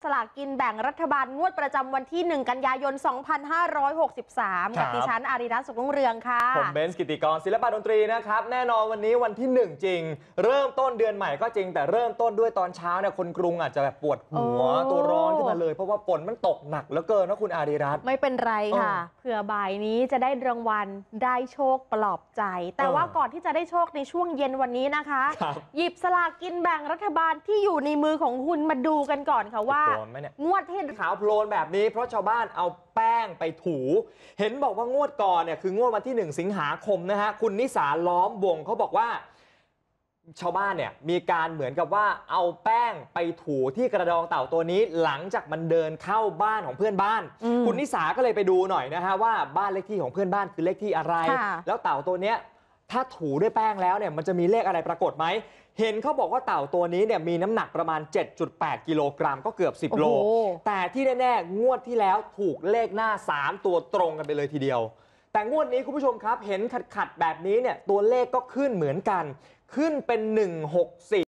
สลากกินแบ่งรัฐบาลงวดประจำวันที่ 1 กันยายน 2563 กับดิฉันอารีรัตน์ สุขรุ่งเรืองค่ะผมเบนซ์ กิติกรศิลปะดนตรีนะครับแน่นอนวันนี้วันที่ 1 จริงเริ่มต้นเดือนใหม่ก็จริงแต่เริ่มต้นด้วยตอนเช้าเนี่ยคนกรุงอาจจะแบบปวดหัวตัวร้อนขึ้นมาเลยเพราะว่าฝนมันตกหนักเหลือเกินนะคุณอารีรัตน์ไม่เป็นไรค่ะเผื่อบ่ายนี้จะได้รางวัลได้โชคปลอบใจแต่ว่าก่อนที่จะได้โชคในช่วงเย็นวันนี้นะคะหยิบสลากกินแบ่งรัฐบาลที่อยู่ในมือของคุณมาดูกันก่อนค่ะว่างวดที่ขาวโพลนแบบนี้เพราะชาวบ้านเอาแป้งไปถูเห็นบอกว่างวดก่อนเนี่ยคืองวดวันที่1 สิงหาคมนะฮะคุณนิสาล้อมวงเขาบอกว่าชาวบ้านเนี่ยมีการเหมือนกับว่าเอาแป้งไปถูที่กระดองเต่าตัวนี้หลังจากมันเดินเข้าบ้านของเพื่อนบ้านคุณนิสาก็เลยไปดูหน่อยนะฮะว่าบ้านเลขที่ของเพื่อนบ้านคือเลขที่อะไรแล้วเต่าตัวเนี้ยถ้าถูด้วยแป้งแล้วเนี่ยมันจะมีเลขอะไรปรากฏไหมเห็นเขาบอกว่าเต่าตัวนี้เนี่ยมีน้ำหนักประมาณ 7.8 กิโลกรัมก็เกือบ10 โลแต่ที่แน่ๆงวดที่แล้วถูกเลขหน้า3 ตัวตรงกันไปเลยทีเดียวแต่งวดนี้คุณผู้ชมครับเห็นขัดแบบนี้เนี่ยตัวเลขก็ขึ้นเหมือนกันขึ้นเป็น164